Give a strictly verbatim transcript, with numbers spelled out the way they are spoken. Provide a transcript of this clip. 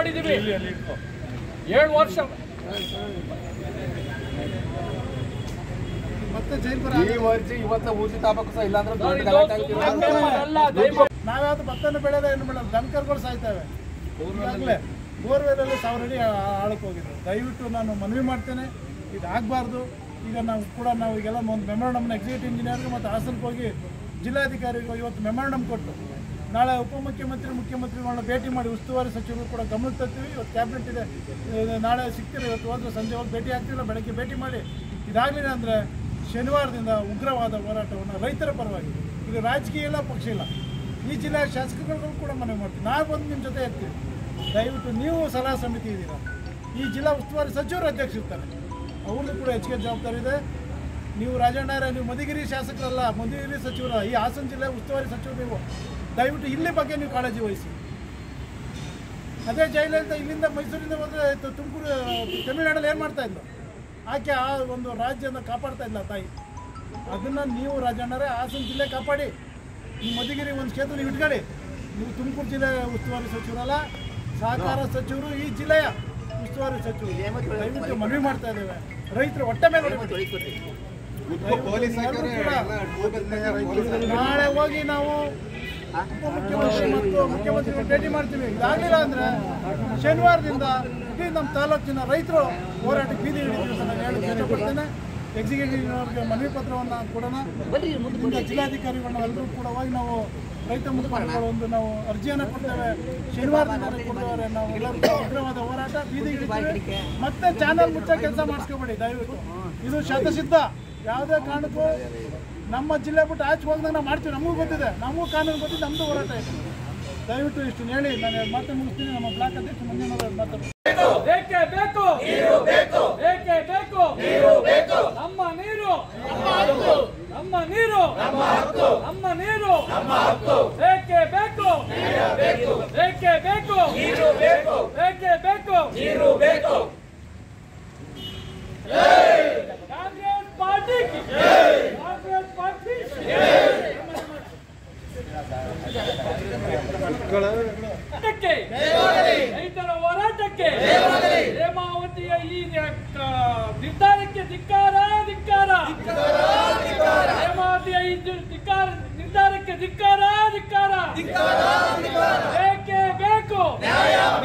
ನೋಡಿದೀವಿ. ಏಳು ವರ್ಷ ನಾವ್ಯಾವ್ದು ಭತ್ತನ ಬೆಳೆದ ಏನು ಬೆಳೆದ ದನಕರುಗಳು ಸಾಯ್ತವೆ. ಈಗಾಗಲೇ ಬೋರ್ವೆಲಲ್ಲಿ ಸಾವಿರ ಅಡಿ ಆಳಕ್ಕೆ ಹೋಗಿದ್ದು. ದಯವಿಟ್ಟು ನಾನು ಮನವಿ ಮಾಡ್ತೇನೆ, ಇದು ಆಗಬಾರ್ದು. ಈಗ ನಾವು ಕೂಡ ನಾವು ಈಗೆಲ್ಲ ಒಂದು ಮೆಮೊರಂಡಮ್ನ ಎಕ್ಸಿಕ್ಯೂಟಿವ್ ಇಂಜಿನಿಯರ್ಗೆ ಮತ್ತು ಹಾಸನಕ್ಕೆ ಹೋಗಿ ಜಿಲ್ಲಾಧಿಕಾರಿಗೂ ಇವತ್ತು ಮೆಮೊರಂಡಮ್ ಕೊಟ್ಟು ನಾಳೆ ಉಪಮುಖ್ಯಮಂತ್ರಿ ಮುಖ್ಯಮಂತ್ರಿಗಳನ್ನ ಭೇಟಿ ಮಾಡಿ ಉಸ್ತುವಾರಿ ಸಚಿವರು ಕೂಡ ಗಮನಕ್ಕೆ ತರ್ತೀವಿ. ಇವತ್ತು ಕ್ಯಾಬಿನೆಟ್ ಇದೆ, ನಾಳೆ ಸಿಗ್ತೀರಿ, ಇವತ್ತು ಹೋದ್ರೆ ಸಂಜೆ ಹೋಗಿ ಭೇಟಿ ಆಗ್ತಿಲ್ಲ, ಬೆಳಗ್ಗೆ ಭೇಟಿ ಮಾಡಿ ಇದಾಗಲಿಲ್ಲ ಅಂದರೆ ಶನಿವಾರದಿಂದ ಉಗ್ರವಾದ ಹೋರಾಟವನ್ನು ರೈತರ ಪರವಾಗಿ, ಈಗ ರಾಜಕೀಯ ಇಲ್ಲ, ಪಕ್ಷ ಇಲ್ಲ, ಈ ಜಿಲ್ಲೆಯ ಶಾಸಕರುಗಳು ಕೂಡ ಮನವಿ ಮಾಡ್ತೀವಿ. ನಾವು ಬಂದು ನಿಮ್ಮ ಜೊತೆ ಇರ್ತೀವಿ. ದಯವಿಟ್ಟು ನೀವು ಸಲಹಾ ಸಮಿತಿ ಇದ್ದೀರಾ, ಈ ಜಿಲ್ಲಾ ಉಸ್ತುವಾರಿ ಸಚಿವರು ಅಧ್ಯಕ್ಷ ಇರ್ತಾರೆ, ಅವ್ರದ್ದು ಕೂಡ ಹೆಚ್ಚಿಗೆ ಜವಾಬ್ದಾರಿ ಇದೆ. ನೀವು ರಾಜಣ್ಣರೇ, ನೀವು ಮಧುಗಿರಿ ಶಾಸಕರಲ್ಲ, ಮಧುಗಿರಿ ಸಚಿವರ, ಈ ಹಾಸನ ಜಿಲ್ಲೆ ಉಸ್ತುವಾರಿ ಸಚಿವರು ನೀವು. ದಯವಿಟ್ಟು ಇಲ್ಲಿ ಬಗ್ಗೆ ನೀವು ಕಾಳಜಿ ವಹಿಸಿ. ಅದೇ ಜಯಲಲಿತಾ ಇಲ್ಲಿಂದ ಮೈಸೂರಿಂದ ಹೋದರೆ ತುಮಕೂರು ತಮಿಳುನಾಡಲ್ಲಿ ಏನು ಮಾಡ್ತಾ ಇದ್ಲು, ಆಕೆ ಆ ಒಂದು ರಾಜ್ಯನ ಕಾಪಾಡ್ತಾ ಇಲ್ಲ ತಾಯಿ. ಅದನ್ನು ನೀವು ರಾಜಣ್ಣರೇ ಹಾಸನ ಜಿಲ್ಲೆ ಕಾಪಾಡಿ. ಈ ಮಧುಗಿರಿ ಒಂದು ಕ್ಷೇತ್ರ ನೀವು ಇಟ್ಕೊಳ್ಳಿ. ನೀವು ತುಮಕೂರು ಜಿಲ್ಲೆ ಉಸ್ತುವಾರಿ ಸಚಿವರಲ್ಲ, ಸಹಕಾರ ಸಚಿವರು, ಈ ಜಿಲ್ಲೆಯ ಉಸ್ತುವಾರಿ ಸಚಿವರು. ದಯವಿಟ್ಟು ಮನವಿ ಮಾಡ್ತಾ ಇದ್ದೇವೆ, ರೈತರು ಹೊಟ್ಟೆ ಮೇಲೆ ನಾಳೆ ಹೋಗಿ ನಾವು ಉಪಮುಖ್ಯಮಂತ್ರಿ ಮತ್ತು ಮುಖ್ಯಮಂತ್ರಿಗಳು ಭೇಟಿ ಮಾಡ್ತೀವಿ. ಇದಾಗಲಿಲ್ಲ ಅಂದರೆ ಶನಿವಾರದಿಂದ ಇಡೀ ನಮ್ಮ ತಾಲೂಕಿನ ರೈತರು ಹೋರಾಟಕ್ಕೆ ಬೀದಿ ಹಿಡಿತೀವಿ ಅಂತ ನಾನು ಹೇಳಕ್ಕೆ ಇಷ್ಟಪಡ್ತೇನೆ. ಎಕ್ಸಿಕ್ಯೂಟಿವ್ನವ್ರಿಗೆ ಮನವಿ ಪತ್ರವನ್ನು ಕೊಡೋಣ. ಜಿಲ್ಲಾಧಿಕಾರಿಗಳನ್ನ ಎಲ್ಲರೂ ಕೂಡ ಹೋಗಿ ನಾವು ರೈತ ಮುಖಂಡರುಗಳು ಒಂದು ನಾವು ಅರ್ಜಿಯನ್ನು ಕೊಡ್ತೇವೆ. ಶನಿವಾರದಿಂದ ಕೊಡ್ತೇವೆ. ನಾವು ಎಲ್ಲರೂ ಉಗ್ರವಾದ ಹೋರಾಟ ಬೀದಿ ಹಿಡಿತೀವಿ. ಮತ್ತೆ ಚಾನಲ್ ಮುಚ್ಚೋ ಕೆಲಸ ಮಾಡಿಸ್ಕೋಬೇಡಿ ದಯವಿಟ್ಟು. ಇದು ಶತಸಿದ್ಧ. ಯಾವುದೇ ಕಾರಣಕ್ಕೂ ನಮ್ಮ ಜಿಲ್ಲೆ ಬಿಟ್ಟು ಆಚೆ ಹೋಗಿದಾಗ ನಾವು ಮಾಡ್ತೀವಿ. ನಮಗೂ ಗೊತ್ತಿದೆ, ನಮಗೂ ಕಾನೂನು ಗೊತ್ತಿದೆ, ನಮ್ಮದು ಹೋರಾಟ ಇದೆ. ದಯವಿಟ್ಟು ಇಷ್ಟು ಹೇಳಿ ನಾನು ಮಾತು ಮುಗಿಸ್ತೀನಿ. ನಮ್ಮ ಬ್ಲಾಕ್ ಅಧ್ಯಕ್ಷ ಮಂಜುನಾಥ್ ಮಾತಾಡ್ತಾರೆ. ಬೇಕೇ ಬೇಕು, ಬೇಕೇ ಬೇಕು, ನಮ್ಮ ನೀರು ನಮ್ಮ ನೀರು ನಮ್ಮ ನೀರು ಬೇಕೇ ಬೇಕು, ಬೇಕೇ ಬೇಕು, ಬೇಕೇ ಬೇಕು, ನೀರು ಬೇಕು. ಕಾಂಗ್ರೆಸ್ ಪಾರ್ಟಿ, ಕಾಂಗ್ರೆಸ್ ಪಾರ್ಟಿ ರೈತರ ಹೋರಾಟಕ್ಕೆ, ಹೇಮಾವತಿಯ ಈ ನಿರ್ಧಾರಕ್ಕೆ ಧಿಕ್ಕಾರ, ಧಿಕ್ಕಾರ. ಹೇಮಾವತಿಯ ಈ ನಿರ್ಧಾರಕ್ಕೆ ಧಿಕ್ಕಾರ, ಧಿಕ್ಕಾರ. ಬೇಕೇ ಬೇಕು,